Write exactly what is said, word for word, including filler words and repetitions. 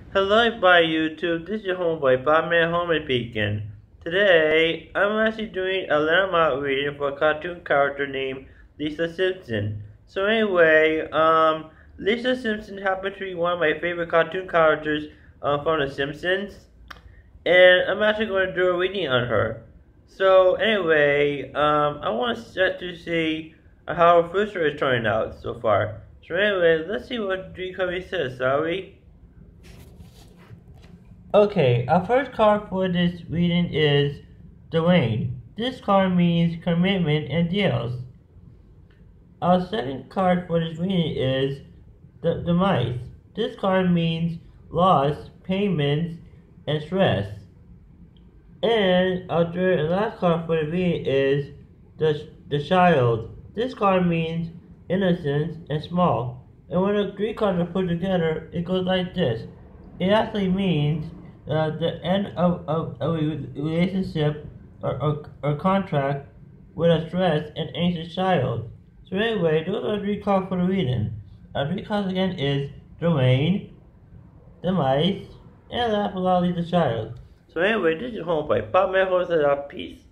Hello by YouTube, this is your homeboy Batman Home Beacon. Today, I'm actually doing a Lenormand reading for a cartoon character named Lisa Simpson. So anyway, um, Lisa Simpson happens to be one of my favorite cartoon characters uh, from The Simpsons. And I'm actually going to do a reading on her. So anyway, um, I want to start to see how her first story is turning out so far. So anyway, let's see what Dream Covey says, shall we? Okay, our first card for this reading is Dwayne. This card means commitment and deals. Our second card for this reading is the, the mice. This card means loss, payments, and stress. And our third and last card for the reading is the, the child. This card means innocence and small. And when the three cards are put together, it goes like this. It actually means uh, the end of, of, of a relationship or, or, or contract with a stressed and anxious child. So anyway, those are the three cards for the reading. Our three cards again is Dwayne, the mice, and last but not least the child. So anyway, this is home by Bob Peace.